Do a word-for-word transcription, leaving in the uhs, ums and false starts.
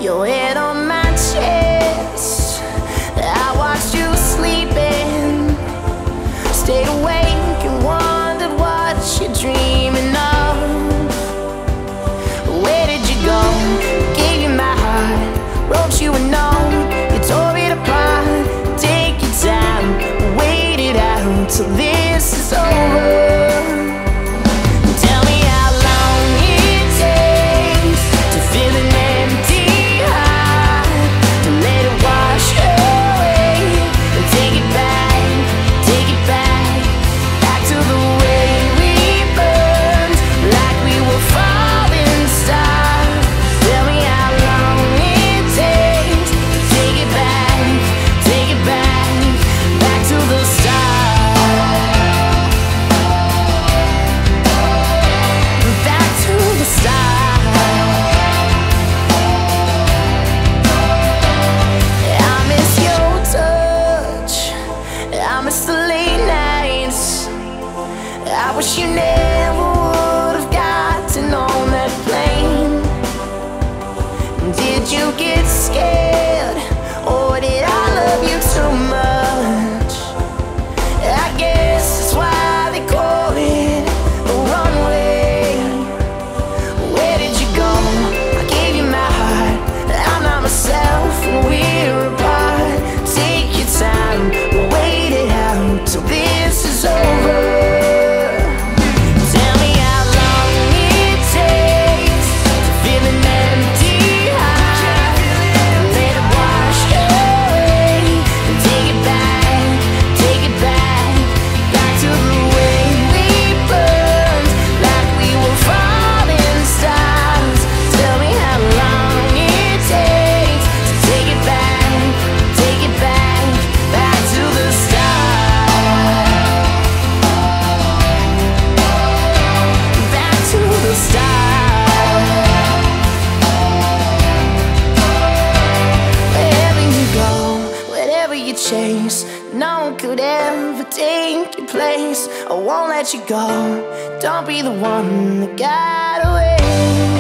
your head on my chest. I watched you sleeping, stayed awake and wondered what you're dreaming of. Where did you go? Gave you my heart, wrote you a note, you tore it apart. Take your time, wait it out till this is over. I wish you never would have gotten on that plane. Did you get scared, or did I love you too much? I guess that's why they call it a runway. Where did you go? I gave you my heart, I'm not myself when we're apart. Take your time, wait it out till this is over. Chase, no one could ever take your place. I won't let you go, don't be the one that got away.